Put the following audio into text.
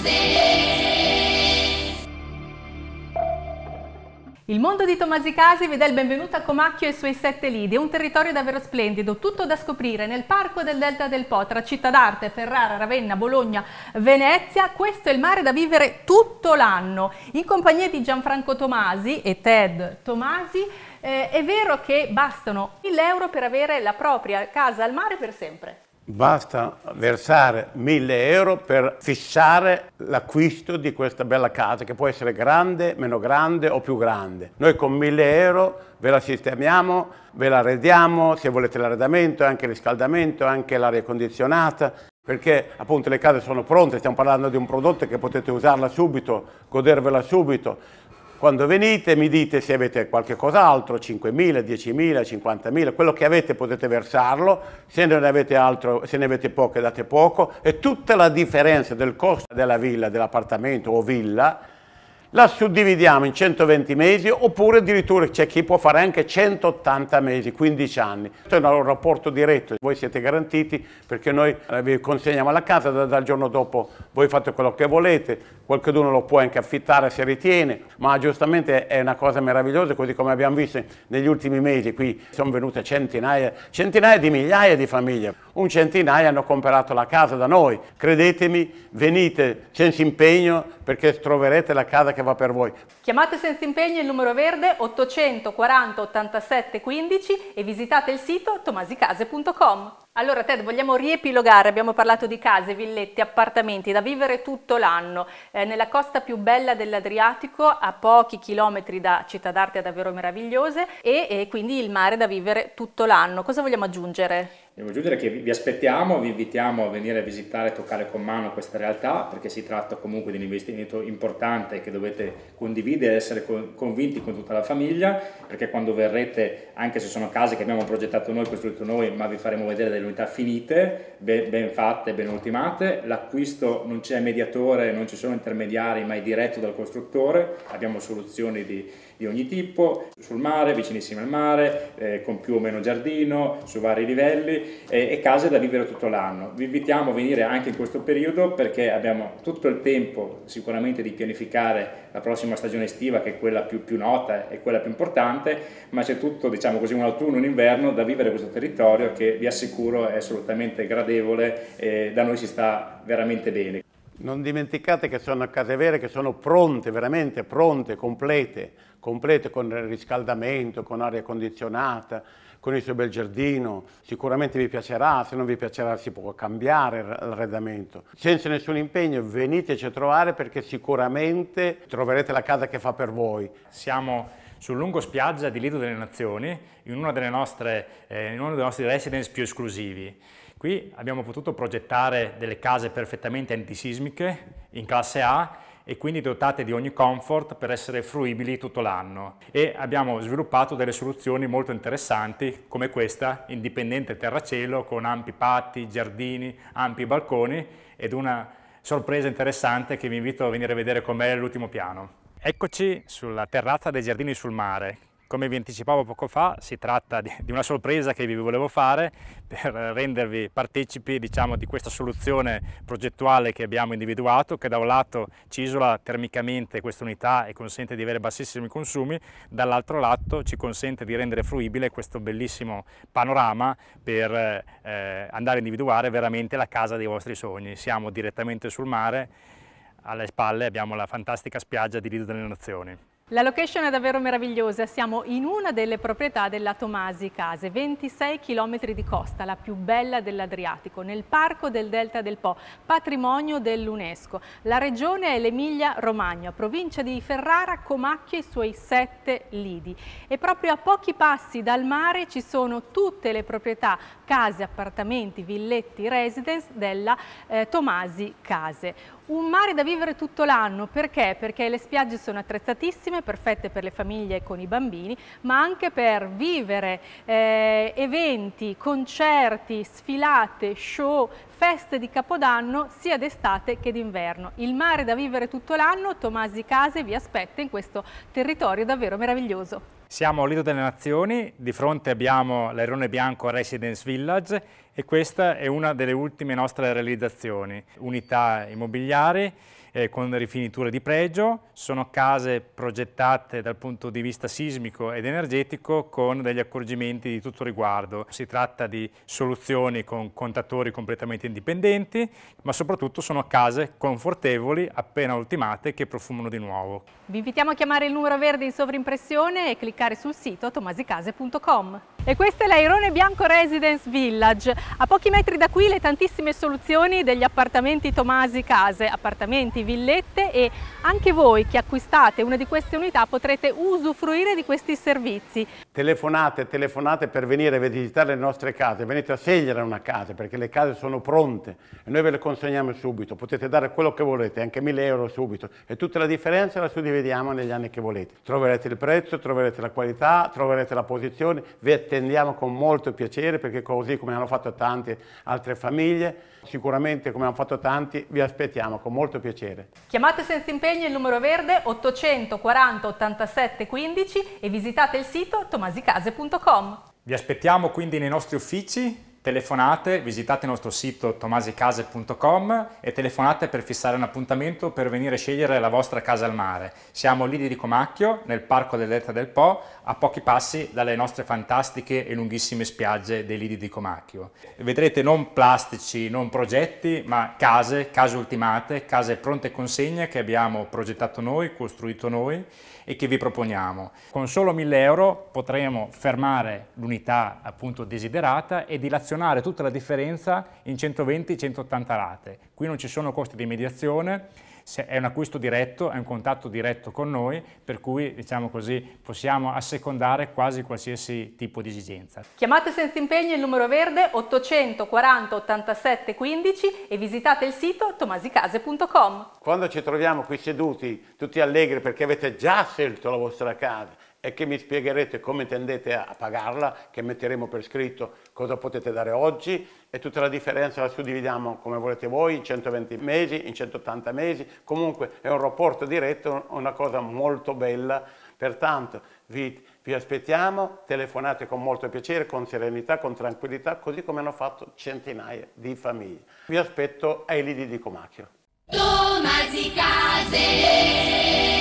Il mondo di Tomasi Case vi dà il benvenuto a Comacchio e i suoi 7 lidi, un territorio davvero splendido, tutto da scoprire nel parco del Delta del Po, tra Città d'Arte, Ferrara, Ravenna, Bologna, Venezia. Questo è il mare da vivere tutto l'anno. In compagnia di Gianfranco Tomasi e Ted Tomasi, è vero che bastano 1.000 euro per avere la propria casa al mare per sempre. Basta versare 1.000 euro per fissare l'acquisto di questa bella casa, che può essere grande, meno grande o più grande. Noi con 1.000 euro ve la sistemiamo, ve la arrediamo, se volete l'arredamento, anche il riscaldamento, anche l'aria condizionata, perché appunto le case sono pronte, stiamo parlando di un prodotto che potete usarla subito, godervela subito. Quando venite mi dite se avete qualche cos'altro, 5.000, 10.000, 50.000, quello che avete potete versarlo, se ne avete altro, se ne avete poco date poco, e tutta la differenza del costo della villa, dell'appartamento o villa, la suddividiamo in 120 mesi, oppure addirittura c'è chi può fare anche 180 mesi, 15 anni. Questo è un rapporto diretto, voi siete garantiti perché noi vi consegniamo la casa, dal giorno dopo voi fate quello che volete, qualcuno lo può anche affittare se ritiene, ma giustamente è una cosa meravigliosa, così come abbiamo visto negli ultimi mesi. Qui sono venute centinaia di migliaia di famiglie, un centinaio hanno comprato la casa da noi. Credetemi, venite senza impegno perché troverete la casa che va per voi. Chiamate senza impegno il numero verde 840 87 15 e visitate il sito tomasicase.com. Allora Ted, vogliamo riepilogare, abbiamo parlato di case, villette, appartamenti da vivere tutto l'anno, nella costa più bella dell'Adriatico, a pochi chilometri da città d'arte davvero meravigliose e quindi il mare da vivere tutto l'anno. Cosa vogliamo aggiungere? Devo aggiungere che vi aspettiamo, vi invitiamo a venire a visitare e toccare con mano questa realtà, perché si tratta comunque di un investimento importante che dovete condividere e essere convinti con tutta la famiglia, perché quando verrete, anche se sono case che abbiamo progettato noi, costruito noi, ma vi faremo vedere delle unità finite, ben fatte, ben ultimate, l'acquisto non c'è mediatore, non ci sono intermediari, ma è diretto dal costruttore, abbiamo soluzioni di ogni tipo, sul mare, vicinissime al mare, con più o meno giardino, su vari livelli, e case da vivere tutto l'anno. Vi invitiamo a venire anche in questo periodo perché abbiamo tutto il tempo sicuramente di pianificare la prossima stagione estiva, che è quella più nota e quella più importante, ma c'è tutto, diciamo così, un autunno, un inverno da vivere questo territorio che vi assicuro è assolutamente gradevole e da noi si sta veramente bene. Non dimenticate che sono case vere, che sono pronte, veramente pronte, complete con il riscaldamento, con aria condizionata, con il suo bel giardino. Sicuramente vi piacerà, se non vi piacerà si può cambiare l'arredamento. Senza nessun impegno veniteci a trovare perché sicuramente troverete la casa che fa per voi. Siamo sul lungo spiaggia di Lido delle Nazioni, in uno dei nostri residence più esclusivi. Qui abbiamo potuto progettare delle case perfettamente antisismiche in classe A e quindi dotate di ogni comfort per essere fruibili tutto l'anno, e abbiamo sviluppato delle soluzioni molto interessanti come questa, indipendente terracielo con ampi patti, giardini, ampi balconi ed una sorpresa interessante che vi invito a venire a vedere con me all'ultimo piano. Eccoci sulla terrazza dei Giardini sul Mare. Come vi anticipavo poco fa, si tratta di una sorpresa che vi volevo fare per rendervi partecipi, diciamo, di questa soluzione progettuale che abbiamo individuato, che da un lato ci isola termicamente questa unità e consente di avere bassissimi consumi, dall'altro lato ci consente di rendere fruibile questo bellissimo panorama per andare a individuare veramente la casa dei vostri sogni. Siamo direttamente sul mare, alle spalle abbiamo la fantastica spiaggia di Lido delle Nazioni. La location è davvero meravigliosa, siamo in una delle proprietà della Tomasi Case, 26 km di costa, la più bella dell'Adriatico, nel parco del Delta del Po, patrimonio dell'UNESCO. La regione è l'Emilia-Romagna, provincia di Ferrara, Comacchio e i suoi 7 lidi. E proprio a pochi passi dal mare ci sono tutte le proprietà, case, appartamenti, villetti, residence della Tomasi Case. Un mare da vivere tutto l'anno, perché? Perché le spiagge sono attrezzatissime, perfette per le famiglie con i bambini, ma anche per vivere eventi, concerti, sfilate, show, feste di Capodanno sia d'estate che d'inverno. Il mare da vivere tutto l'anno, Tomasi Case vi aspetta in questo territorio davvero meraviglioso. Siamo a Lido delle Nazioni, di fronte abbiamo l'Airone Bianco Residence Village e questa è una delle ultime nostre realizzazioni. Unità immobiliari con rifiniture di pregio, sono case progettate dal punto di vista sismico ed energetico con degli accorgimenti di tutto riguardo. Si tratta di soluzioni con contatori completamente indipendenti, ma soprattutto sono case confortevoli, appena ultimate, che profumano di nuovo. Vi invitiamo a chiamare il numero verde in sovrimpressione e cliccare sul sito tomasicase.com. E questa è l'Airone Bianco Residence Village. A pochi metri da qui le tantissime soluzioni degli appartamenti Tomasi Case, appartamenti, villette, e anche voi che acquistate una di queste unità potrete usufruire di questi servizi. Telefonate per venire a visitare le nostre case, venite a scegliere una casa perché le case sono pronte e noi ve le consegniamo subito, potete dare quello che volete, anche 1.000 euro subito, e tutta la differenza la suddividiamo negli anni che volete. Troverete il prezzo, troverete la qualità, troverete la posizione, vi attendiamo con molto piacere perché così come hanno fatto tante altre famiglie, sicuramente come hanno fatto tanti, vi aspettiamo con molto piacere. Chiamate senza impegno il numero verde 840 87 15 e visitate il sito tomasicase.com. Vi aspettiamo quindi nei nostri uffici, telefonate, visitate il nostro sito tomasicase.com e telefonate per fissare un appuntamento per venire a scegliere la vostra casa al mare. Siamo lì di Comacchio, nel parco del Delta del Po, a pochi passi dalle nostre fantastiche e lunghissime spiagge dei Lidi di Comacchio. Vedrete non plastici, non progetti, ma case ultimate, case pronte consegne che abbiamo progettato noi, costruito noi e che vi proponiamo. Con solo 1.000 euro potremo fermare l'unità appunto desiderata e dilazionare tutta la differenza in 120-180 rate. Qui non ci sono costi di mediazione, è un acquisto diretto, è un contatto diretto con noi, per cui, diciamo così, possiamo assecondare quasi qualsiasi tipo di esigenza. Chiamate senza impegno il numero verde 840 87 15 e visitate il sito tomasicase.com. Quando ci troviamo qui seduti, tutti allegri perché avete già scelto la vostra casa e che mi spiegherete come tendete a pagarla, che metteremo per scritto cosa potete dare oggi, e tutta la differenza la suddividiamo come volete voi, in 120 mesi, in 180 mesi, comunque è un rapporto diretto, una cosa molto bella, pertanto vi aspettiamo, telefonate con molto piacere, con serenità, con tranquillità, così come hanno fatto centinaia di famiglie. Vi aspetto ai Lidi di Comacchio. Tomasi Case.